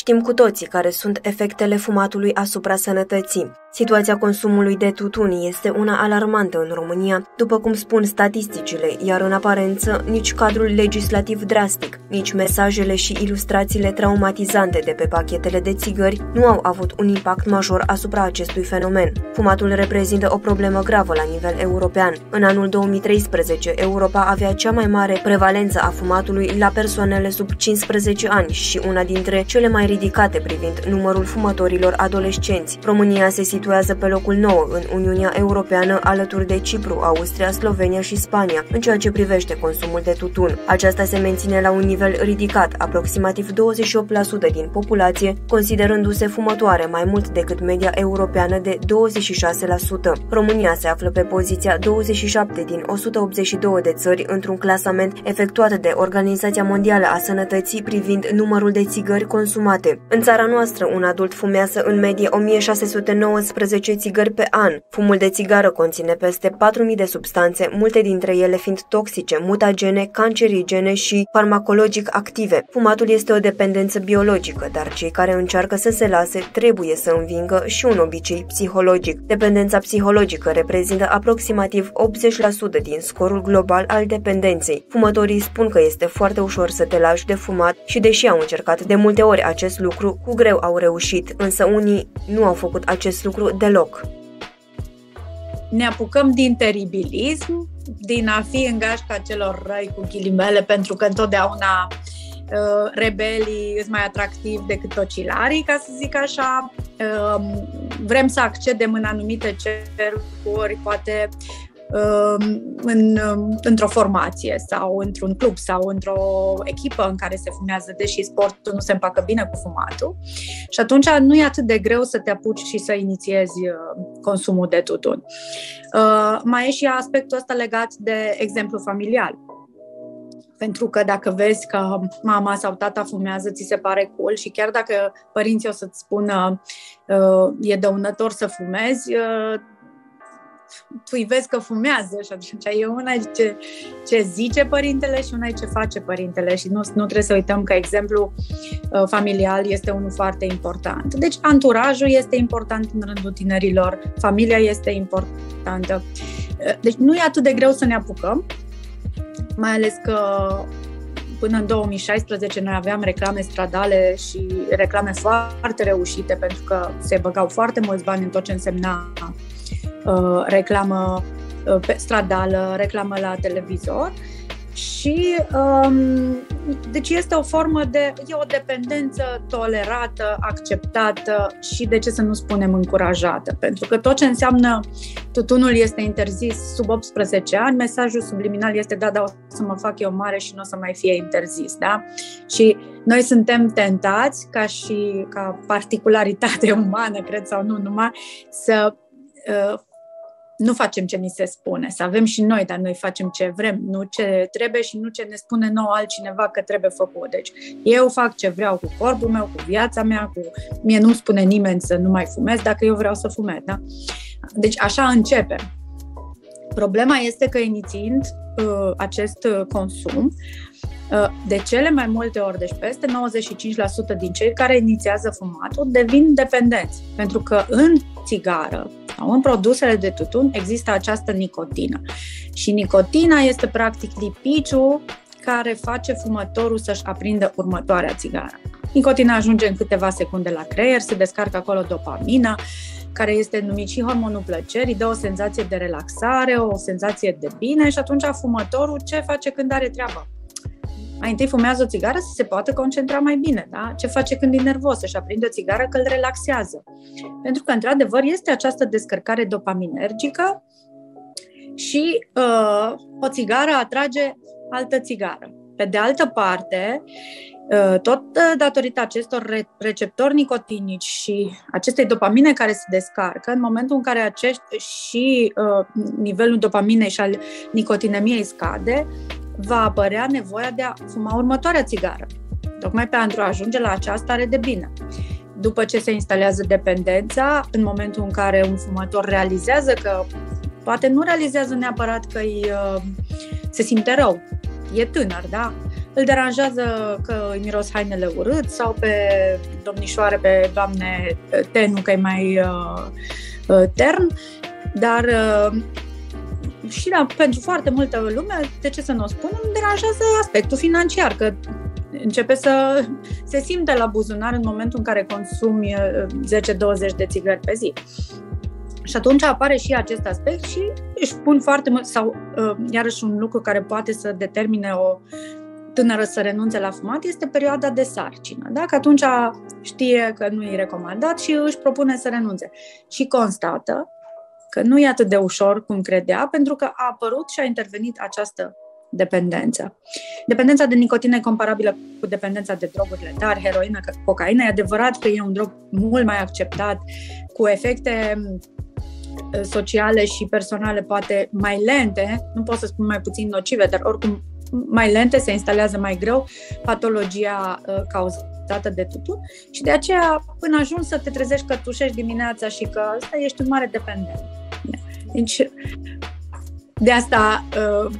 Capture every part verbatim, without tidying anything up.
Știm cu toții care sunt efectele fumatului asupra sănătății. Situația consumului de tutun este una alarmantă în România, după cum spun statisticile, iar în aparență nici cadrul legislativ drastic, nici mesajele și ilustrațiile traumatizante de pe pachetele de țigări nu au avut un impact major asupra acestui fenomen. Fumatul reprezintă o problemă gravă la nivel european. În anul două mii treisprezece, Europa avea cea mai mare prevalență a fumatului la persoanele sub cincisprezece ani și una dintre cele mai ridicate privind numărul fumătorilor adolescenți. România se situează pe locul nouă în Uniunea Europeană, alături de Cipru, Austria, Slovenia și Spania, în ceea ce privește consumul de tutun. Aceasta se menține la un nivel ridicat, aproximativ douăzeci și opt la sută din populație, considerându-se fumătoare mai mult decât media europeană de douăzeci și șase la sută. România se află pe poziția douăzeci și șapte din o sută optzeci și doi de țări într-un clasament efectuat de Organizația Mondială a Sănătății privind numărul de țigări consumate. În țara noastră, un adult fumează în medie o mie șase sute nouăsprezece țigări pe an. Fumul de țigară conține peste patru mii de substanțe, multe dintre ele fiind toxice, mutagene, cancerigene și farmacologic active. Fumatul este o dependență biologică, dar cei care încearcă să se lase trebuie să învingă și un obicei psihologic. Dependența psihologică reprezintă aproximativ optzeci la sută din scorul global al dependenței. Fumătorii spun că este foarte ușor să te lași de fumat și deși au încercat de multe ori acest lucru, cu greu au reușit, însă unii nu au făcut acest lucru deloc. Ne apucăm din teribilism, din a fi în gașca celor răi cu ghilimele, pentru că întotdeauna uh, rebelii sunt mai atractivi decât tocilarii, ca să zic așa. Uh, vrem să accedem în anumite cercuri, poate În, într-o formație sau într-un club sau într-o echipă în care se fumează, deși sportul nu se împacă bine cu fumatul. Și atunci nu e atât de greu să te apuci și să inițiezi consumul de tutun. Uh, mai e și aspectul ăsta legat de exemplu familial. Pentru că dacă vezi că mama sau tata fumează, ți se pare cool și chiar dacă părinții o să-ți spună uh, e dăunător să fumezi, uh, tu îi vezi că fumează și atunci e una ce, ce zice părintele și una ce face părintele și nu, nu trebuie să uităm că exemplul uh, familial este unul foarte important. Deci anturajul este important în rândul tinerilor, familia este importantă. Uh, deci nu e atât de greu să ne apucăm, mai ales că până în două mii șaisprezece noi aveam reclame stradale și reclame foarte reușite pentru că se băgau foarte mulți bani în tot ce însemna Uh, reclamă uh, pe stradală, reclamă la televizor și um, deci este o formă de, e o dependență tolerată, acceptată și de ce să nu spunem încurajată, pentru că tot ce înseamnă tutunul este interzis sub optsprezece ani, mesajul subliminal este da, da, o să mă fac eu mare și nu o să mai fie interzis, da? Și noi suntem tentați ca și ca particularitate umană, cred sau nu numai, să uh, nu facem ce ni se spune, să avem și noi, dar noi facem ce vrem, nu ce trebuie și nu ce ne spune nouă altcineva că trebuie făcut. Deci eu fac ce vreau cu corpul meu, cu viața mea, cu mie nu spune nimeni să nu mai fumez dacă eu vreau să fumez, da? Deci așa începem. Problema este că inițiind uh, acest uh, consum, uh, de cele mai multe ori, deci peste nouăzeci și cinci la sută din cei care inițiază fumatul devin dependenți, pentru că în țigară sau în produsele de tutun există această nicotină. Și nicotina este practic lipiciul care face fumătorul să-și aprindă următoarea țigară. Nicotina ajunge în câteva secunde la creier, se descarcă acolo dopamină, care este numit și hormonul plăcerii, dă o senzație de relaxare, o senzație de bine și atunci fumătorul ce face când are treabă? Mai întâi fumează o țigară să se poată concentra mai bine, da? Ce face când e nervos? Să-și aprinde o țigară că îl relaxează. Pentru că, într-adevăr, este această descărcare dopaminergică și uh, o țigară atrage altă țigară. Pe de altă parte, uh, tot datorită acestor receptori nicotinici și acestei dopamine care se descarcă, în momentul în care acești și uh, nivelul dopaminei și al nicotinemiei scade, va apărea nevoia de a fuma următoarea țigară, tocmai pentru a ajunge la această stare de bine. După ce se instalează dependența, în momentul în care un fumător realizează că, poate nu realizează neapărat că îi, se simte rău, e tânăr, da? îl deranjează că îi miros hainele urât sau pe domnișoare, pe doamne, tenul că e mai uh, uh, tern, dar uh, și la, pentru foarte multă lume, de ce să nu o spun, îmi deranjează aspectul financiar, că începe să se simte la buzunar în momentul în care consumi zece douăzeci de țigări pe zi. Și atunci apare și acest aspect și își pun foarte mult, sau iarăși un lucru care poate să determine o tânără să renunțe la fumat este perioada de sarcină. Da? Că atunci știe că nu e recomandat și își propune să renunțe. Și constată că nu e atât de ușor cum credea, pentru că a apărut și a intervenit această dependență. Dependența de nicotină e comparabilă cu dependența de drogurile, dar heroină, cocaină, e adevărat că e un drog mult mai acceptat, cu efecte sociale și personale poate mai lente, nu pot să spun mai puțin nocive, dar oricum mai lente, se instalează mai greu patologia uh, cauzată de tutun și de aceea până ajungi să te trezești că tușești dimineața și că ăsta ești un mare dependent. Deci, de asta uh,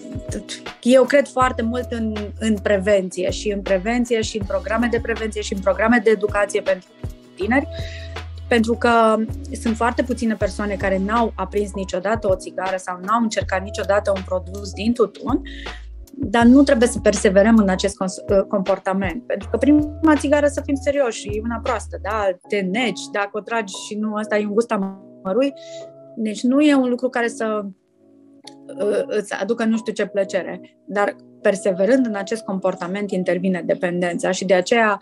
eu cred foarte mult în, în prevenție și în prevenție și în programe de prevenție și în programe de educație pentru tineri, pentru că sunt foarte puține persoane care n-au aprins niciodată o țigară sau n-au încercat niciodată un produs din tutun, dar nu trebuie să perseverăm în acest comportament, pentru că prima țigară, să fim serioși, e una proastă, da? Te neci, dacă o tragi și nu, ăsta e un gust amărui, deci nu e un lucru care să îți aducă nu știu ce plăcere, dar perseverând în acest comportament intervine dependența și de aceea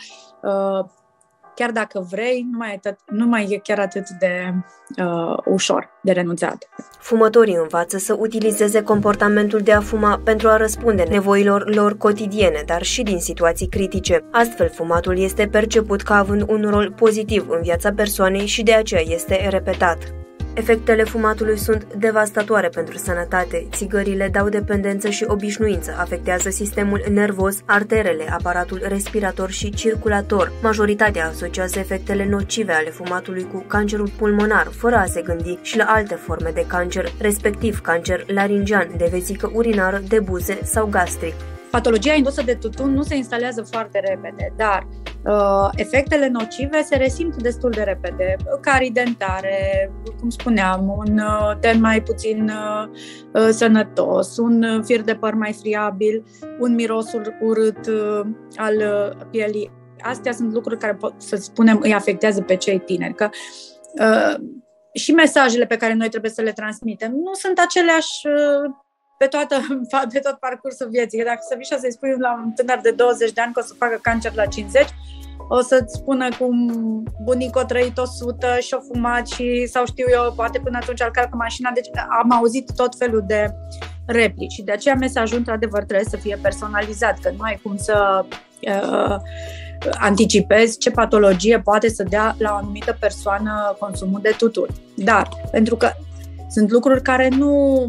chiar dacă vrei, nu mai e, tot, nu mai e chiar atât de uh, ușor de renunțat. Fumătorii învață să utilizeze comportamentul de a fuma pentru a răspunde nevoilor lor cotidiene, dar și din situații critice. Astfel, fumatul este perceput ca având un rol pozitiv în viața persoanei și de aceea este repetat. Efectele fumatului sunt devastatoare pentru sănătate. Țigările dau dependență și obișnuință, afectează sistemul nervos, arterele, aparatul respirator și circulator. Majoritatea asociază efectele nocive ale fumatului cu cancerul pulmonar, fără a se gândi și la alte forme de cancer, respectiv cancer laringean, de vezică urinară, de buze sau gastric. Patologia indusă de tutun nu se instalează foarte repede, dar uh, efectele nocive se resimt destul de repede. Carii dentare, cum spuneam, un uh, ten mai puțin uh, sănătos, un fir de păr mai friabil, un miros urât uh, al uh, pielii. Astea sunt lucruri care, pot să spunem, îi afectează pe cei tineri. Că, uh, și mesajele pe care noi trebuie să le transmitem nu sunt aceleași uh, Pe, toată, pe tot parcursul vieții. Că dacă să vii și să-i spui la un tânăr de douăzeci de ani că o să facă cancer la cincizeci, o să-ți spună cum bunicul a trăit o sută și a fumat și, sau știu eu, poate până atunci ar calcă mașina. Deci am auzit tot felul de replici și de aceea mesajul, într-adevăr, trebuie să fie personalizat, că nu ai cum să uh, anticipezi ce patologie poate să dea la o anumită persoană consumul de tutun. Dar, pentru că sunt lucruri care nu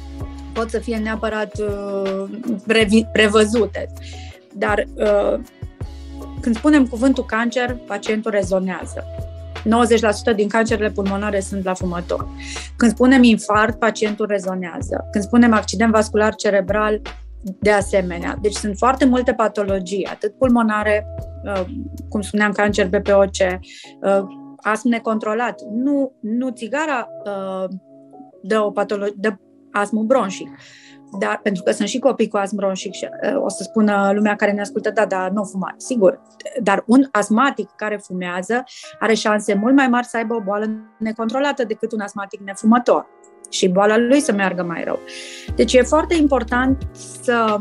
pot să fie neapărat uh, previ- prevăzute. Dar uh, când spunem cuvântul cancer, pacientul rezonează. nouăzeci la sută din cancerele pulmonare sunt la fumători. Când spunem infarct, pacientul rezonează. Când spunem accident vascular cerebral, de asemenea. Deci sunt foarte multe patologii, atât pulmonare, uh, cum spuneam, cancer B P O C, uh, astm necontrolat. Nu, nu țigara uh, dă o patologie, dă astmul bronșic. Dar, pentru că sunt și copii cu astm bronșic și uh, o să spună lumea care ne ascultă, da, dar nu fumați, sigur. Dar un asmatic care fumează are șanse mult mai mari să aibă o boală necontrolată decât un asmatic nefumător și boala lui să meargă mai rău. Deci e foarte important să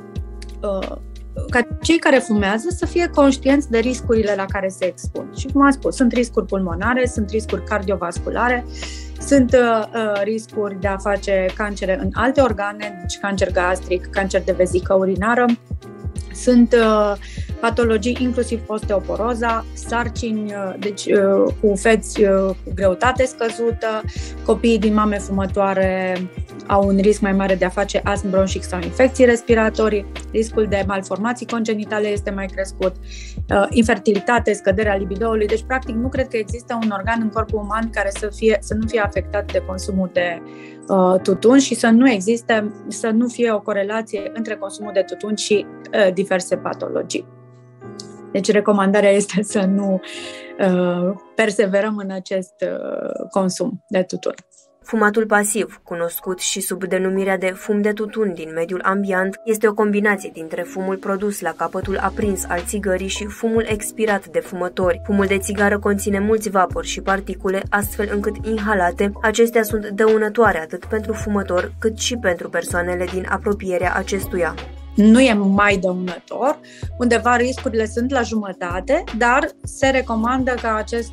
uh, ca cei care fumează să fie conștienți de riscurile la care se expun. Și cum am spus, sunt riscuri pulmonare, sunt riscuri cardiovasculare, sunt uh, riscuri de a face cancere în alte organe, deci cancer gastric, cancer de vezică urinară, sunt uh, patologii inclusiv osteoporoza, sarcini, uh, deci uh, cu feți uh, cu greutate scăzută, copiii din mame fumătoare au un risc mai mare de a face astm bronșic sau infecții respiratorii, riscul de malformații congenitale este mai crescut, infertilitate, scăderea libidoului. Deci, practic, nu cred că există un organ în corpul uman care să, fie, să nu fie afectat de consumul de uh, tutun și să nu existe, să nu fie o corelație între consumul de tutun și uh, diverse patologii. Deci, recomandarea este să nu uh, perseverăm în acest uh, consum de tutun. Fumatul pasiv, cunoscut și sub denumirea de fum de tutun din mediul ambiant, este o combinație dintre fumul produs la capătul aprins al țigării și fumul expirat de fumători. Fumul de țigară conține mulți vapori și particule, astfel încât inhalate, acestea sunt dăunătoare atât pentru fumător cât și pentru persoanele din apropierea acestuia. Nu e mai dăunător, undeva riscurile sunt la jumătate, dar se recomandă ca, acest,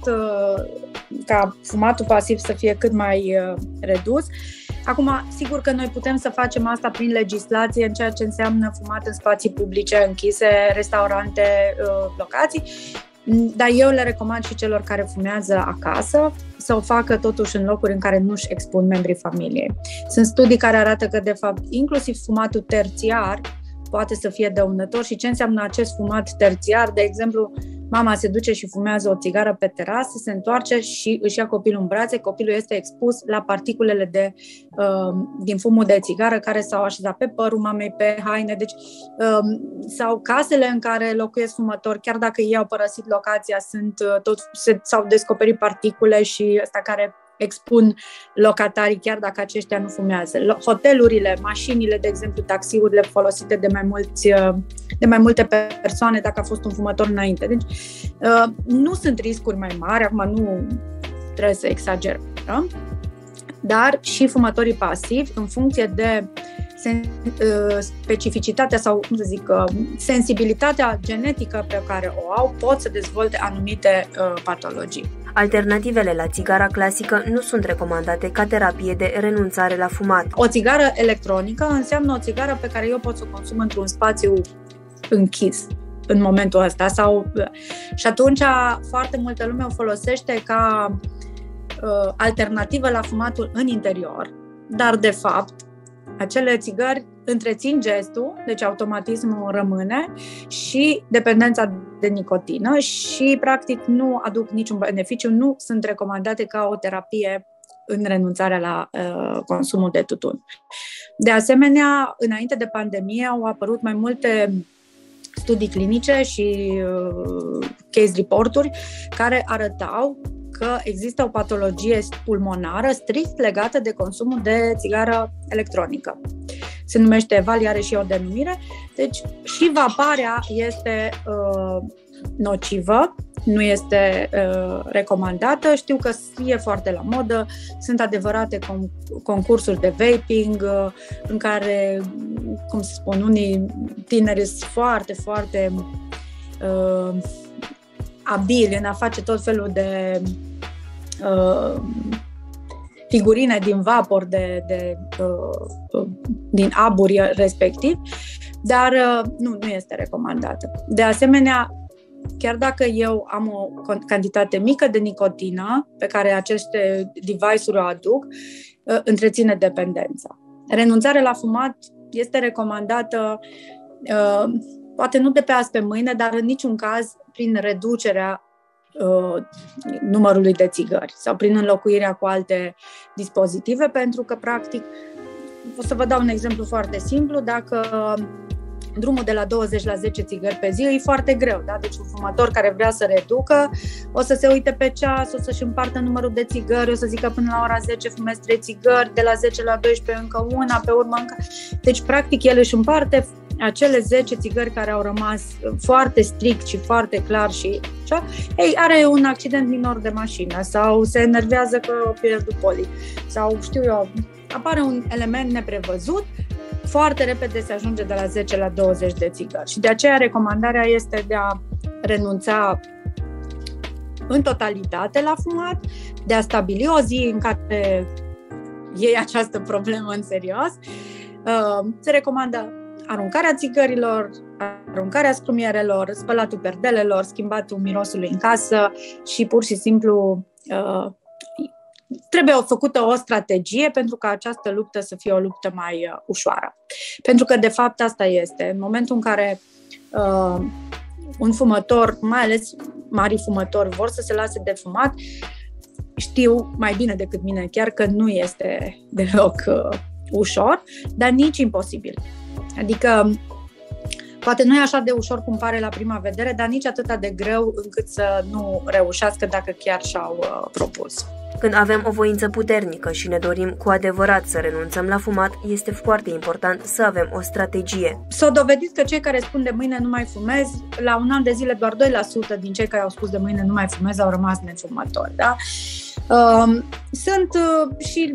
ca fumatul pasiv să fie cât mai redus. Acum, sigur că noi putem să facem asta prin legislație în ceea ce înseamnă fumat în spații publice, închise, restaurante, locații, dar eu le recomand și celor care fumează acasă să o facă totuși în locuri în care nu-și expun membrii familiei. Sunt studii care arată că, de fapt, inclusiv fumatul terțiar poate să fie dăunător. Și ce înseamnă acest fumat terțiar? De exemplu, mama se duce și fumează o țigară pe terasă, se întoarce și își ia copilul în brațe, copilul este expus la particulele de, uh, din fumul de țigară care s-au așezat pe părul mamei, pe haine, deci, uh, sau casele în care locuiesc fumători, chiar dacă ei au părăsit locația, sunt, uh, tot, se, s-au descoperit particule și ăsta care expun locatarii, chiar dacă aceștia nu fumează. Hotelurile, mașinile, de exemplu, taxiurile folosite de mai, mulți, de mai multe persoane, dacă a fost un fumător înainte. Deci, nu sunt riscuri mai mari, acum nu trebuie să exagerăm, dar și fumătorii pasivi, în funcție de specificitatea sau, cum să zic, sensibilitatea genetică pe care o au, pot să dezvolte anumite patologii. Alternativele la țigara clasică nu sunt recomandate ca terapie de renunțare la fumat. O țigară electronică înseamnă o țigară pe care eu pot să o consum într-un spațiu închis în momentul ăsta. Sau, și atunci foarte multă lume o folosește ca uh, alternativă la fumatul în interior, dar de fapt acele țigări întrețin gestul, deci automatismul rămâne și dependența de nicotină și practic nu aduc niciun beneficiu, nu sunt recomandate ca o terapie în renunțarea la uh, consumul de tutun. De asemenea, înainte de pandemie au apărut mai multe studii clinice și uh, case report-uri care arătau că există o patologie pulmonară strict legată de consumul de țigară electronică. Se numește E V A L, are și o denumire. Deci și vaparea este uh, nocivă, nu este uh, recomandată. Știu că e foarte la modă, sunt adevărate con- concursuri de vaping uh, în care, cum se spun, unii tineri sunt foarte, foarte uh, abili în a face tot felul de uh, figurine din vapor, de, de, uh, din aburi respectiv, dar uh, nu, nu este recomandată. De asemenea, chiar dacă eu am o cantitate mică de nicotină pe care aceste device-uri o aduc, uh, întreține dependența. Renunțarea la fumat este recomandată uh, poate nu de pe azi pe mâine, dar în niciun caz prin reducerea uh, numărului de țigări sau prin înlocuirea cu alte dispozitive, pentru că, practic, o să vă dau un exemplu foarte simplu, dacă drumul de la douăzeci la zece țigări pe zi e foarte greu, da? Deci un fumător care vrea să reducă o să se uite pe ceas, o să-și împartă numărul de țigări, o să zică până la ora zece fumez trei țigări, de la zece la doisprezece încă una, pe urmă încă... Deci, practic, el își împarte acele zece țigări care au rămas foarte strict și foarte clar și așa, ei, are un accident minor de mașină sau se enervează că a pierdut poli sau, știu eu, apare un element neprevăzut, foarte repede se ajunge de la zece la douăzeci de țigări. Și de aceea recomandarea este de a renunța în totalitate la fumat, de a stabili o zi în care iei această problemă în serios. Se recomandă aruncarea țigărilor, aruncarea scrumierelor, spălatul perdelelor, schimbatul mirosului în casă și pur și simplu trebuie făcută o strategie pentru ca această luptă să fie o luptă mai uh, ușoară. Pentru că, de fapt, asta este. În momentul în care uh, un fumător, mai ales mari fumători, vor să se lase de fumat, știu mai bine decât mine chiar că nu este deloc uh, ușor, dar nici imposibil. Adică, poate nu e așa de ușor cum pare la prima vedere, dar nici atât de greu încât să nu reușească dacă chiar și-au uh, propus. Când avem o voință puternică și ne dorim cu adevărat să renunțăm la fumat, este foarte important să avem o strategie. S-a dovedit că cei care spun de mâine nu mai fumez, la un an de zile doar doi la sută din cei care au spus de mâine nu mai fumez au rămas nefumători. Da? Uh, sunt uh, și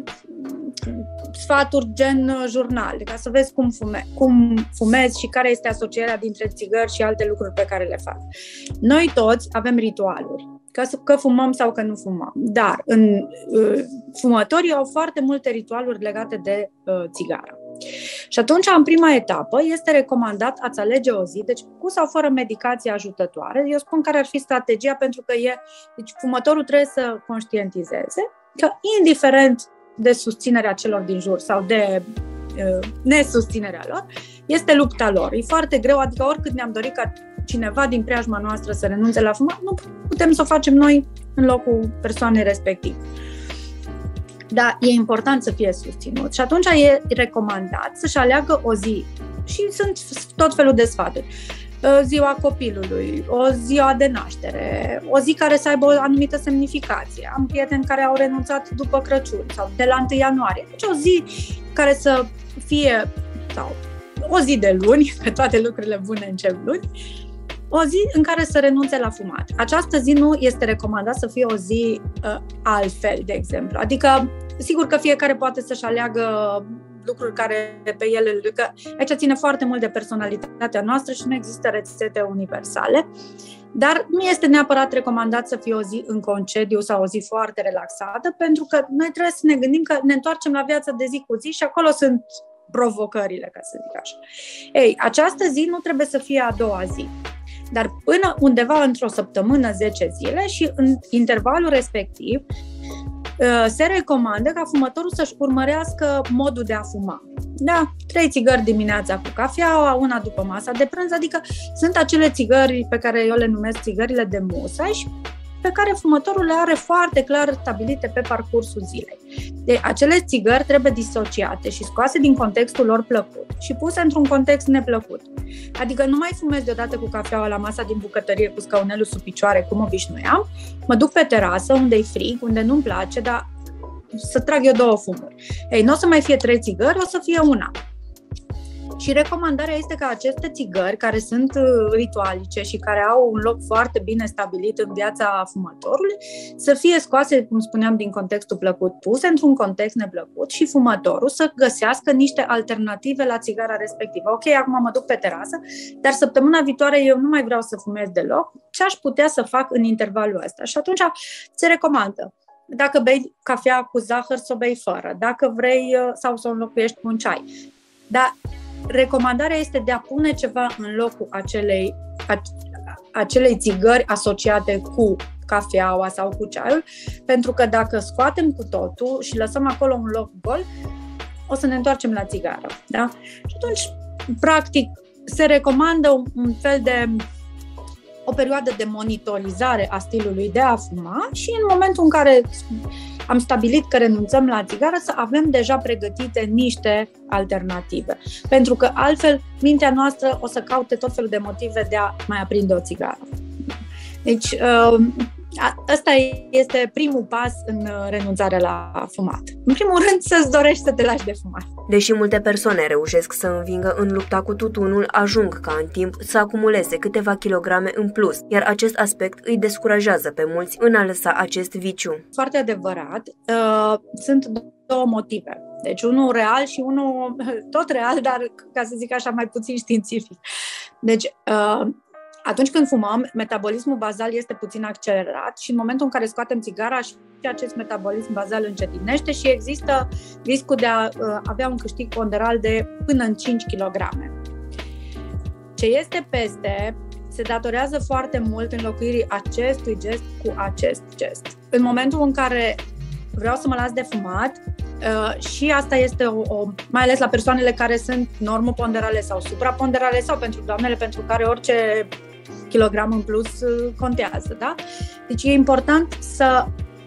sfaturi gen jurnal, ca să vezi cum, fume, cum fumezi și care este asocierea dintre țigări și alte lucruri pe care le fac. Noi toți avem ritualuri, că, că fumăm sau că nu fumăm, dar în, uh, fumătorii au foarte multe ritualuri legate de uh, țigară. Și atunci, în prima etapă, este recomandat a-ți alege o zi, deci cu sau fără medicație ajutătoare. Eu spun care ar fi strategia, pentru că e, deci fumătorul trebuie să conștientizeze că, indiferent de susținerea celor din jur sau de uh, nesusținerea lor, este lupta lor. E foarte greu, adică oricât ne-am dorit ca cineva din preajma noastră să renunțe la fumat, nu putem să o facem noi în locul persoanei respective. Dar e important să fie susținut și atunci e recomandat să-și aleagă o zi. Și sunt tot felul de sfaturi. Ziua copilului, o ziua de naștere, o zi care să aibă o anumită semnificație. Am prieteni care au renunțat după Crăciun sau de la întâi ianuarie. Deci o zi care să fie, sau o zi de luni, că toate lucrurile bune încep luni, o zi în care să renunțe la fumat. Această zi nu este recomandat să fie o zi uh, altfel, de exemplu. Adică, sigur că fiecare poate să-și aleagă lucruri care pe ele, că aici ține foarte mult de personalitatea noastră și nu există rețete universale, dar nu este neapărat recomandat să fie o zi în concediu sau o zi foarte relaxată, pentru că noi trebuie să ne gândim că ne întoarcem la viața de zi cu zi și acolo sunt provocările, ca să zic așa. Ei, această zi nu trebuie să fie a doua zi, dar până undeva într-o săptămână, zece zile, și în intervalul respectiv se recomandă ca fumătorul să-și urmărească modul de a fuma. Da, trei țigări dimineața cu cafeaua, una după masa de prânz, adică sunt acele țigări pe care eu le numesc țigările de musai, pe care fumătorul le are foarte clar stabilite pe parcursul zilei. De acele țigări trebuie disociate și scoase din contextul lor plăcut și puse într-un context neplăcut. Adică nu mai fumez deodată cu cafeaua la masa din bucătărie cu scaunelul sub picioare, cum obișnuiam, mă duc pe terasă unde-i frig, unde nu-mi place, dar să trag eu două fumuri. Ei, nu o să mai fie trei țigări, o să fie una. Și recomandarea este ca aceste țigări, care sunt ritualice și care au un loc foarte bine stabilit în viața fumătorului, să fie scoase, cum spuneam, din contextul plăcut, puse într-un context neplăcut și fumătorul să găsească niște alternative la țigara respectivă. Ok, acum mă duc pe terasă, dar săptămâna viitoare eu nu mai vreau să fumez deloc. Ce aș putea să fac în intervalul ăsta? Și atunci se recomandă. Dacă bei cafea cu zahăr, să o bei fără. Dacă vrei, sau să o înlocuiești cu un ceai. Dar recomandarea este de a pune ceva în locul acelei, acelei țigări asociate cu cafeaua sau cu ceaiul, pentru că dacă scoatem cu totul și lăsăm acolo un loc gol, o să ne întoarcem la țigară. Da? Și atunci, practic, se recomandă un, un fel de o perioadă de monitorizare a stilului de a fuma și în momentul în care am stabilit că renunțăm la țigară, să avem deja pregătite niște alternative. Pentru că altfel mintea noastră o să caute tot felul de motive de a mai aprinde o țigară. Deci ăsta este primul pas în renunțarea la fumat. În primul rând, să-ți dorești să te lași de fumat. Deși multe persoane reușesc să învingă în lupta cu tutunul, ajung ca în timp să acumuleze câteva kilograme în plus, iar acest aspect îi descurajează pe mulți în a lăsa acest viciu. Foarte adevărat. Uh, sunt două motive. Deci unul real și unul tot real, dar, ca să zic așa, mai puțin științific. Deci, uh, atunci când fumăm, metabolismul bazal este puțin accelerat și în momentul în care scoatem țigara, și acest metabolism bazal încetinește și există riscul de a uh, avea un câștig ponderal de până în cinci kilograme. Ce este peste se datorează foarte mult înlocuirii acestui gest cu acest gest. În momentul în care vreau să mă las de fumat uh, și asta este o, o, mai ales la persoanele care sunt normoponderale sau supraponderale sau pentru doamnele pentru care orice kilogram în plus uh, contează, da? Deci e important să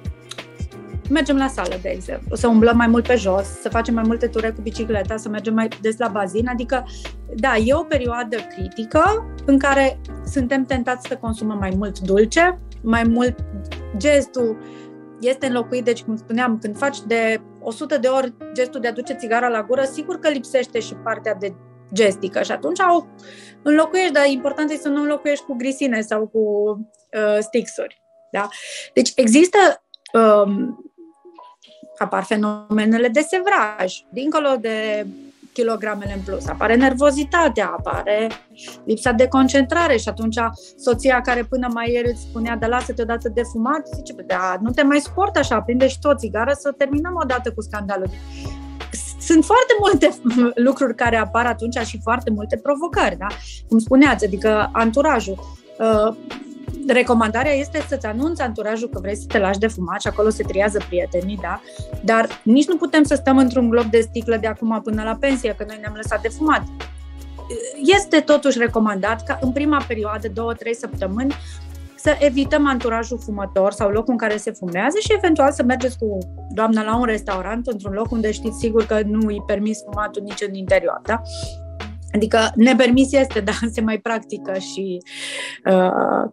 mergem la sală, de exemplu, să umblăm mai mult pe jos, să facem mai multe ture cu bicicleta, să mergem mai des la bazin, adică, da, e o perioadă critică în care suntem tentați să consumăm mai mult dulce, mai mult gestul este înlocuit, deci, cum spuneam, când faci de o sută de ori gestul de a duce țigara la gură, sigur că lipsește și partea de gestică și atunci o înlocuiești, dar important este să nu înlocuiești cu grisine sau cu uh, stixuri, da? Deci există um, apar fenomenele de sevraj, dincolo de kilogramele în plus. Apare nervozitatea, apare lipsa de concentrare și atunci soția care până mai ieri îți spunea de lasă-te odată de fumat, zice, da, nu te mai suport așa, prinde și tu o țigară să terminăm odată cu scandalul. Sunt foarte multe lucruri care apar atunci și foarte multe provocări, da? Cum spuneați, adică anturajul. Uh, Recomandarea este să-ți anunți anturajul că vrei să te lași de fumat și acolo se triază prietenii, da? Dar nici nu putem să stăm într-un glob de sticlă de acum până la pensie, că noi ne-am lăsat de fumat. Este totuși recomandat ca în prima perioadă, două, trei săptămâni, să evităm anturajul fumător sau locul în care se fumează și eventual să mergeți cu doamna la un restaurant, într-un loc unde știți sigur că nu îi permis fumatul nici în interior, da? Adică nepermis este, dar se mai practică și uh,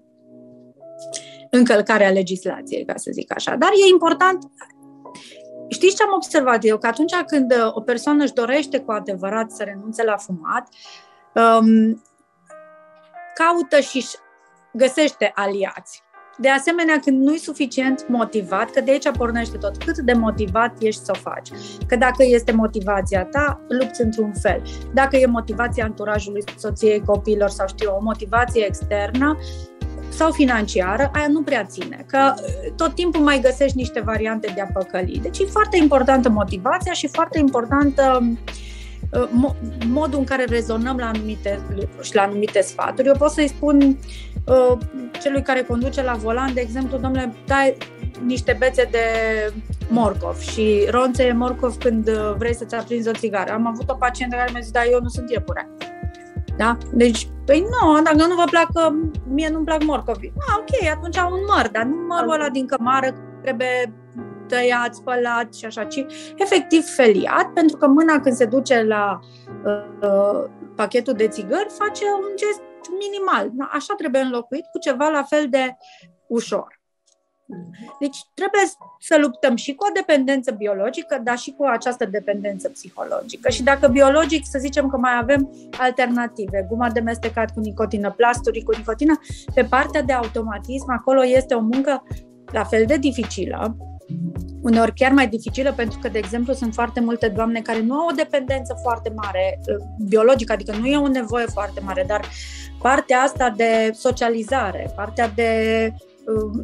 încălcarea legislației, ca să zic așa. Dar e important, știți ce am observat eu? Că atunci când o persoană își dorește cu adevărat să renunțe la fumat, um, caută și găsește aliați. De asemenea, când nu e suficient motivat, că de aici pornește tot, cât de motivat ești să o faci. Că dacă este motivația ta, lupți într-un fel. Dacă e motivația anturajului, soției, copiilor sau știu, o motivație externă sau financiară, aia nu prea ține. Că tot timpul mai găsești niște variante de a păcăli. Deci e foarte importantă motivația și foarte importantă modul în care rezonăm la anumite lucruri și la anumite sfaturi. Eu pot să-i spun uh, celui care conduce la volan, de exemplu, domnule, dai niște bețe de morcov și ronțe morcov când vrei să-ți aprinzi o țigară. Am avut o pacientă care mi-a zis, da, eu nu sunt iepure. Da? Deci, păi nu, dacă nu vă plac, mie nu-mi plac morcovi. Ah, ok, atunci un măr, dar nu mărul ăla din cămară trebuie tăiat, spălat și așa, ci efectiv feliat, pentru că mâna când se duce la uh, pachetul de țigări face un gest minimal. Așa trebuie înlocuit cu ceva la fel de ușor. Deci trebuie să luptăm și cu o dependență biologică, dar și cu această dependență psihologică. Și dacă biologic, să zicem că mai avem alternative, guma de mestecat cu nicotină, plasturi cu nicotină, pe partea de automatism, acolo este o muncă la fel de dificilă, uneori chiar mai dificilă, pentru că, de exemplu, sunt foarte multe doamne care nu au o dependență foarte mare biologică, adică nu e o nevoie foarte mare, dar partea asta de socializare, partea de uh,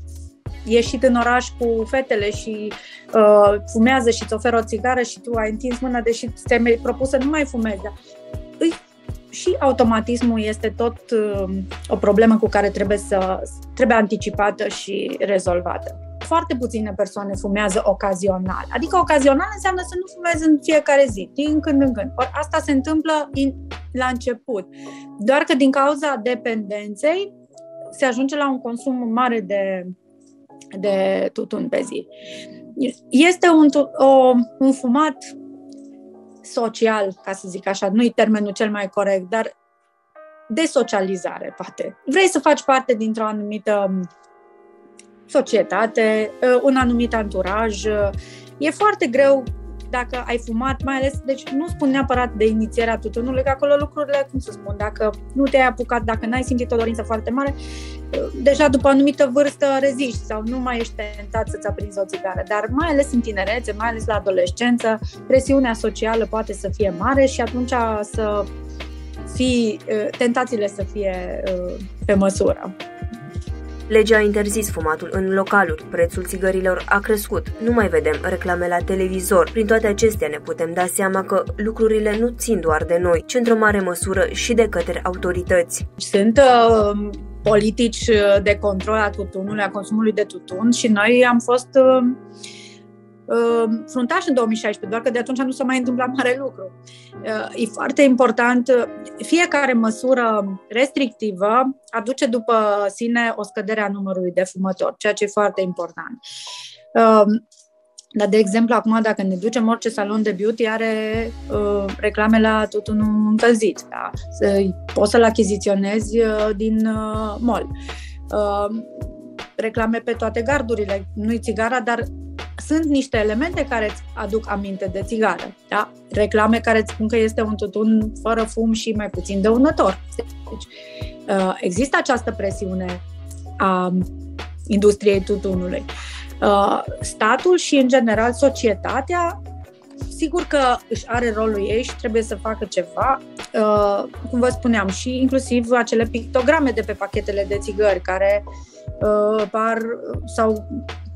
ieșit în oraș cu fetele și uh, fumează și îți oferă o țigară și tu ai întins mâna, deși ți-ai propus să nu mai fumezi. Dar îi, și automatismul este tot uh, o problemă cu care trebuie, să, trebuie anticipată și rezolvată. Foarte puține persoane fumează ocazional. Adică ocazional înseamnă să nu fumezi în fiecare zi, din când în când. Or, asta se întâmplă in, la început. Doar că din cauza dependenței se ajunge la un consum mare de, de tutun pe zi. Este un, o, un fumat social, ca să zic așa, nu-i termenul cel mai corect, dar de socializare, poate. Vrei să faci parte dintr-o anumită societate, un anumit anturaj. E foarte greu dacă ai fumat, mai ales, deci nu spun neapărat de inițierea tutunului, că acolo lucrurile, cum să spun, dacă nu te-ai apucat, dacă n-ai simțit o dorință foarte mare, deja după o anumită vârstă reziști sau nu mai ești tentat să-ți aprinzi o țigară. Dar mai ales în tinerețe, mai ales la adolescență, presiunea socială poate să fie mare și atunci să fii, tentațiile să fie pe măsură. Legea a interzis fumatul în localuri, prețul țigărilor a crescut, nu mai vedem reclame la televizor. Prin toate acestea ne putem da seama că lucrurile nu țin doar de noi, ci într-o mare măsură și de către autorități. Sunt uh, politici de control a tutunului, a consumului de tutun și noi am fost uh, fruntaș în două mii șaisprezece, doar că de atunci nu s-a mai întâmplat mare lucru. E foarte important, fiecare măsură restrictivă aduce după sine o scădere a numărului de fumători, ceea ce e foarte important. Dar, de exemplu, acum, dacă ne ducem, orice salon de beauty are uh, reclame la tutunul încălzit. Da? Poți să-l achiziționezi uh, din uh, mall. Uh, reclame pe toate gardurile. Nu-i țigara, dar sunt niște elemente care îți aduc aminte de țigară. Da? Reclame care îți spun că este un tutun fără fum și mai puțin dăunător. Deci, uh, există această presiune a industriei tutunului. Statul și, în general, societatea, sigur că își are rolul ei și trebuie să facă ceva, cum vă spuneam, și inclusiv acele pictograme de pe pachetele de țigări care par, sau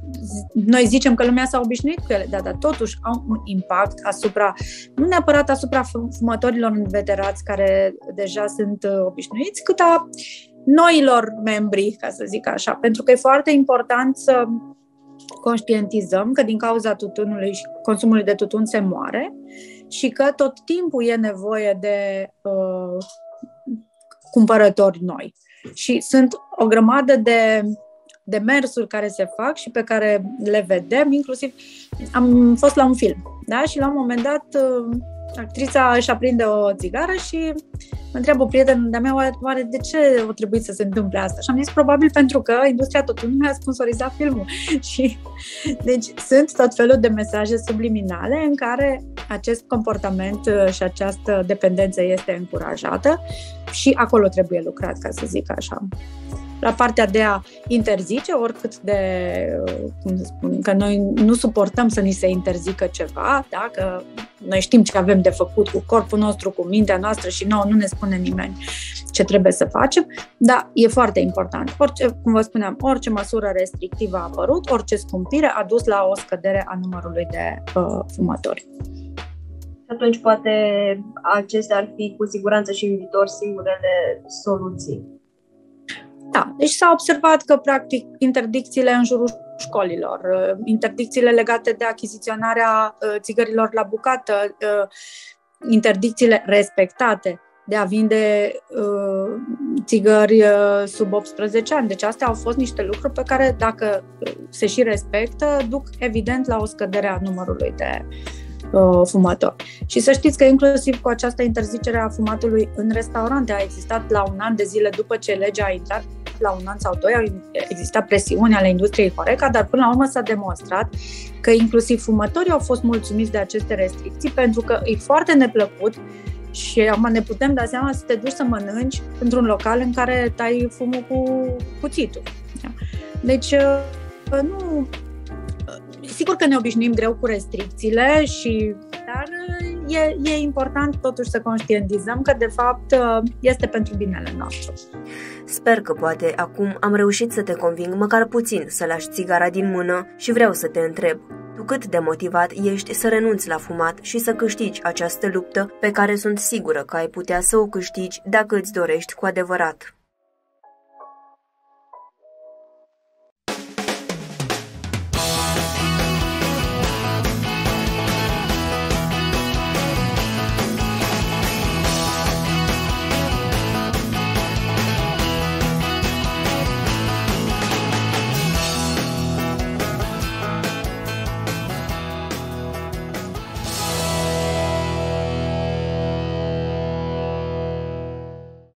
noi zicem că lumea s-a obișnuit cu ele, dar, dar totuși au un impact asupra, nu neapărat asupra fumătorilor inveterați care deja sunt obișnuiți, cât a noilor membri, ca să zic așa, pentru că e foarte important să conștientizăm că din cauza tutunului și consumului de tutun se moare și că tot timpul e nevoie de uh, cumpărători noi. Și sunt o grămadă de demersuri care se fac și pe care le vedem, inclusiv am fost la un film, da? Și la un moment dat uh, actrița își aprinde o țigară și mă întreabă prietenul de-a mea, oare, oare de ce o trebuie să se întâmple asta? Și am zis, probabil pentru că industria tutunului a sponsorizat filmul. Și, deci sunt tot felul de mesaje subliminale în care acest comportament și această dependență este încurajată și acolo trebuie lucrat, ca să zic așa. La partea de a interzice, oricât de, cum să spun, că noi nu suportăm să ni se interzică ceva, da? Că noi știm ce avem de făcut cu corpul nostru, cu mintea noastră și nouă nu ne spune nimeni ce trebuie să facem, dar e foarte important. Orice, cum vă spuneam, orice măsură restrictivă a apărut, orice scumpire a dus la o scădere a numărului de uh, fumători. Atunci poate acestea ar fi cu siguranță și în viitor singurele soluții. Da, deci s-a observat că, practic, interdicțiile în jurul școlilor, interdicțiile legate de achiziționarea țigărilor la bucată, interdicțiile respectate de a vinde țigări sub optsprezece ani. Deci astea au fost niște lucruri pe care, dacă se și respectă, duc evident la o scădere a numărului de fumători. Și să știți că inclusiv cu această interzicere a fumatului în restaurante a existat la un an de zile după ce legea a intrat, la un an sau doi, au existat presiuni ale industriei Horeca, dar până la urmă s-a demonstrat că inclusiv fumătorii au fost mulțumiți de aceste restricții, pentru că e foarte neplăcut și acum ne putem da seama să te duci să mănânci într-un local în care tai fumul cu cuțitul. Deci, nu... Sigur că ne obișnuim greu cu restricțiile, și, dar e, e important totuși să conștientizăm că de fapt este pentru binele nostru. Sper că poate acum am reușit să te conving măcar puțin să lași țigara din mână și vreau să te întreb, tu cât de motivat ești să renunți la fumat și să câștigi această luptă pe care sunt sigură că ai putea să o câștigi dacă îți dorești cu adevărat?